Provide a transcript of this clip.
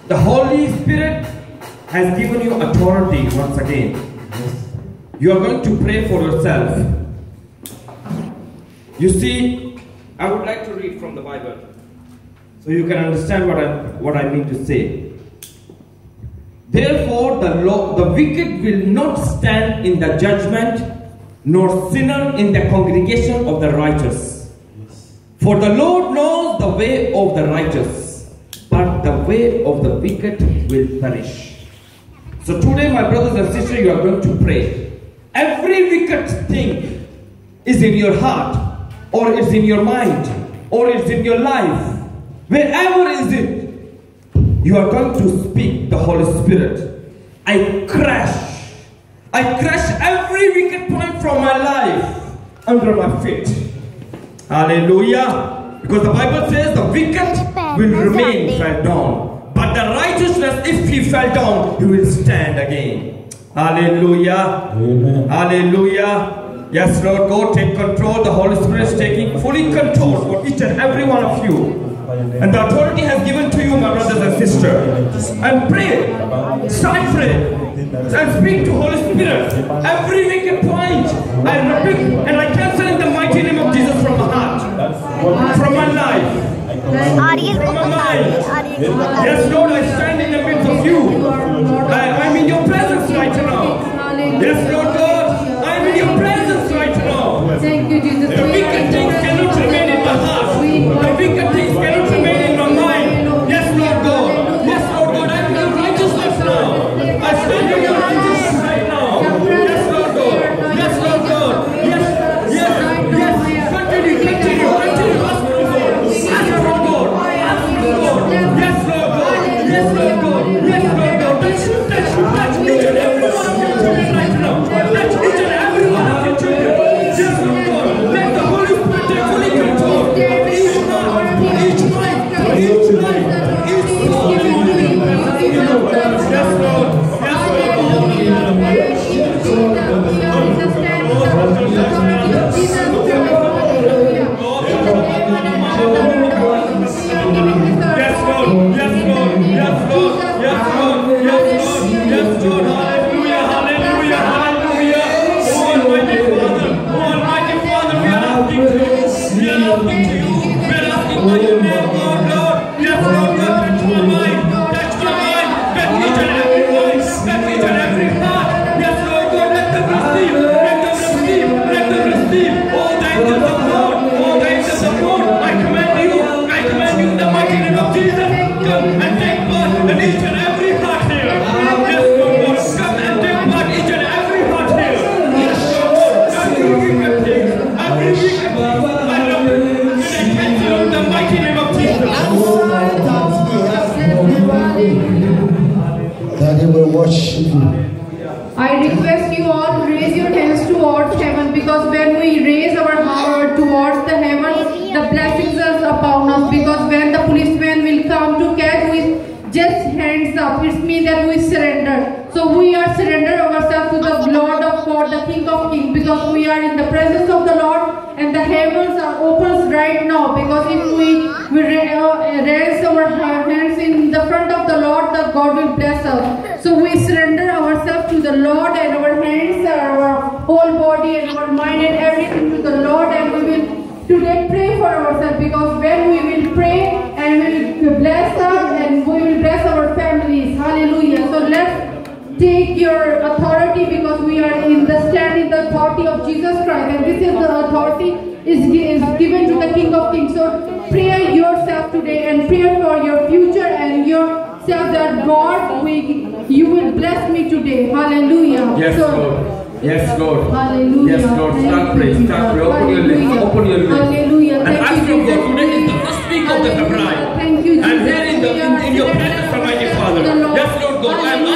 The Holy Spirit has given you authority once again. You are going to pray for yourself. You see, I would like to read from the Bible so you can understand what I mean to say. Therefore, the wicked will not stand in the judgment, nor sinner in the congregation of the righteous. For the Lord knows the way of the righteous, but the way of the wicked will perish. So today, my brothers and sisters, you are going to pray. Every wicked thing is in your heart, or is in your mind, or is in your life. Wherever is it, you are going to speak the Holy Spirit. I crush every wicked point from my life under my feet. Hallelujah. Because the Bible says the wicked will remain fell down, but the righteousness, if he fell down, he will stand again. Hallelujah. Amen. Hallelujah. Yes, Lord God, take control. The Holy Spirit is taking fully control for each and every one of you. And the authority has given to you, my brothers and sisters. And pray. Start praying. And speak to Holy Spirit. Every wicked point, I rebuke and I cancel in the mighty name of Jesus from my heart. From my life. From my mind. Yes, Lord, I stand in the midst of you. I'm in your presence right now. Yes, Lord God, I'm in your presence right now. Thank you, Jesus. The wicked things cannot remain in my heart. The wicked things cannot remain in my mind. Yes, Lord God. Yes, Lord God, I'm in your righteousness now. I stand in your righteousness right now. Yes, Lord God. Yes, Lord God. Yes. Continue. Ask for God. Ask for God. Yes, Lord God. Yes, Lord God. Yes, Lord God. Touch each and every one of your children right now. Touch each and every one of your children. Yes, Lord God. Let the Holy Spirit take fully control of each heart, each mind, each life, each soul. Yes, Lord. Yes, I request you all to raise your hands towards heaven, because when we raise our hand towards the heaven, the blessings are upon us. Because when the policeman will come to catch with just hands up, it means that we surrender. So we are surrender ourselves to the Lord of God, the King of Kings, because we are in the presence of the Lord, and the heavens are open right now. Because if we raise our hands in the front of the Lord, the God will bless us. So we surrender ourselves to the Lord, and our hands, our whole body and our mind and everything to the Lord, and we will today pray for ourselves, because when we will pray and we will bless us, and we will bless our families. Hallelujah. So let's take your authority, because we are in the stand in the authority of Jesus Christ, and this is the authority is given to the King of Kings. So pray yourself today and pray for your future and yourself, that God, you will bless me today. Hallelujah. Yes, so, Lord. Yes, Lord. Hallelujah. Yes, Lord. Start praying. Start praying. Open your lips. Open your lips. Hallelujah. And ask your God, today is the first week of the February. Thank you, Jesus. I'm here in your presence, Almighty Father. Yes, Lord God. I'm